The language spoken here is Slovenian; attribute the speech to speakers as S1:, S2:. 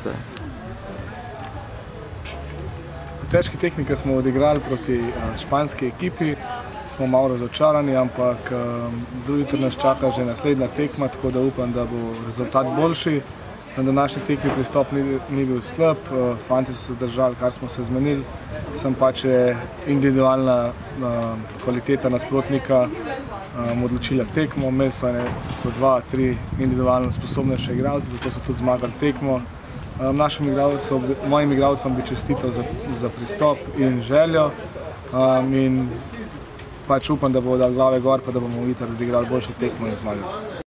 S1: ste?
S2: V težki tekmi, ki smo odigrali proti španski ekipi, smo malo razočarani, ampak drugi jutri nas čaka že naslednja tekma, tako da upam, da bo rezultat boljši. Na današnji tekmi pristop ni bil slab, fanti so se držali, kar smo se zmenili, sem pač individualna kvaliteta nasprotnika odločila tekmo. Imeli so dva, tri individualno sposobnejše igralce, zato so tudi zmagali tekmo. Mojim igralcem bi čestital za pristop in željo in pač upam, da bodo glave gor, pa da bomo jutri odigrali boljšo tekmo in zmagali.